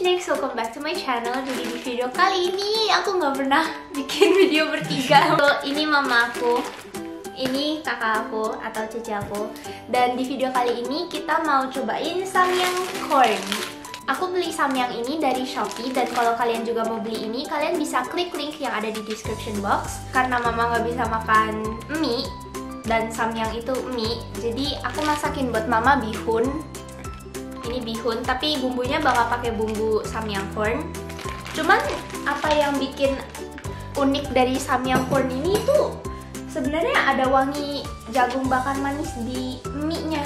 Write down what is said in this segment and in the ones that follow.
Next, welcome back to my channel. Jadi di video kali ini aku nggak pernah bikin video bertiga. So, ini mama aku, ini kakak aku atau cici aku. Dan di video kali ini kita mau cobain samyang corn. Aku beli samyang ini dari Shopee, dan kalau kalian juga mau beli ini, kalian bisa klik link yang ada di description box. Karena mama nggak bisa makan mie dan samyang itu mie, jadi aku masakin buat mama bihun. Ini bihun, tapi bumbunya bakal pakai bumbu samyang corn. Cuman apa yang bikin unik dari samyang corn ini tuh sebenarnya ada wangi jagung bakar manis di mie-nya.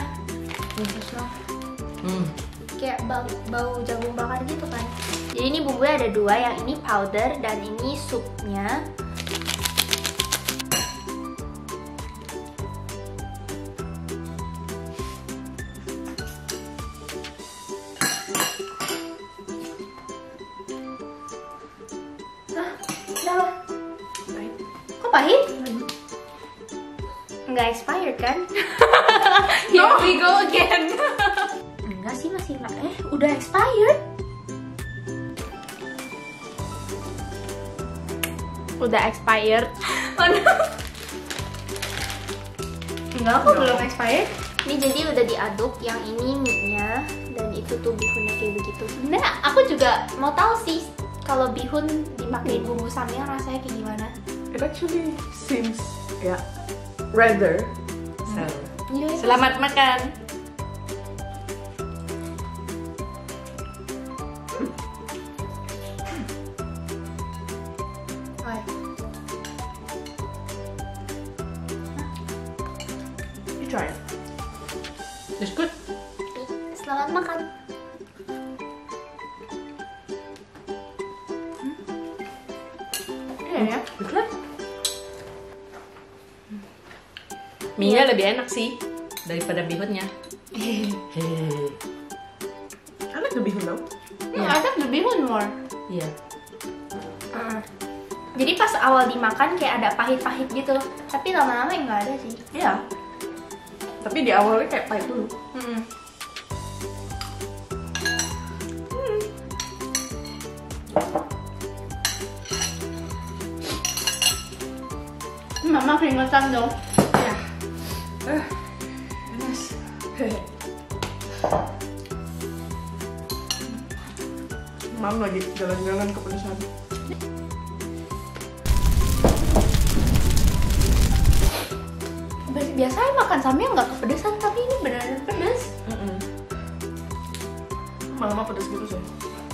Kayak bau jagung bakar gitu kan. Jadi ini bumbunya ada dua, yang ini powder dan ini supnya. Kok pahit? Nggak expired kan? Here we go again. Enggak sih, masih udah expired. Udah expired. Enggak, kok belum expired. Ini jadi udah diaduk, yang ini mie-nya dan itu tuh bihunnya kayak begitu. Sebenarnya aku juga mau tahu sih kalau bihun dipakai bumbu samyang rasanya kayak gimana. It actually seems rather. So, Selamat makan. you try it. It's good. Selamat makan. Ya, betul. Mie-nya lebih enak sih daripada bihunnya. I like the bihun though. I like the bihun more. Iya. Jadi pas awal dimakan kayak ada pahit-pahit gitu, tapi lama-lama nggak ada sih. Iya. Tapi di awalnya kayak pahit dulu. Mama keringetan dong. Ya. Panas. Mam lagi jalan-jalan ke pedesan. Biasanya makan samyang nggak kepedesan, tapi ini benar-benar pedes. Lama-lama pedes gitu sih.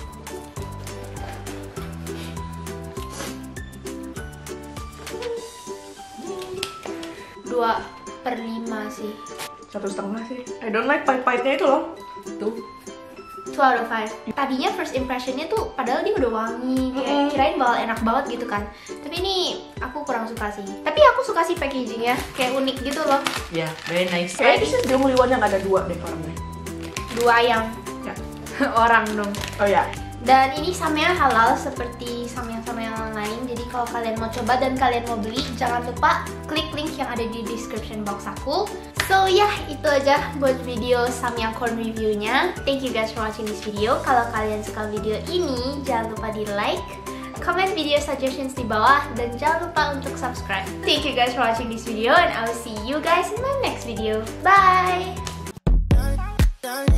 Dua per 5 sih. 1,5 sih. I don't like pahit-pahitnya itu loh. Tuh. 2 out of 5. Tadinya first impressionnya tuh padahal dia udah wangi, kayak kirain bakal enak banget gitu kan. Tapi ini aku kurang suka sih. Tapi aku suka sih packagingnya, kayak unik gitu loh. Ya, very nice. Kayaknya this is the only one yang ada dua deh orangnya. Dua yang Ya. orang dong. Oh ya. Dan ini samyang halal seperti samyang-samyang lain. Jadi kalau kalian mau coba dan kalian mau beli, jangan lupa klik link yang ada di description box aku. So ya, itu aja buat video samyang corn reviewnya. Thank you guys for watching this video. Kalau kalian suka video ini, jangan lupa di like, comment video suggestions di bawah, dan jangan lupa untuk subscribe. Thank you guys for watching this video, and I will see you guys in my next video. Bye!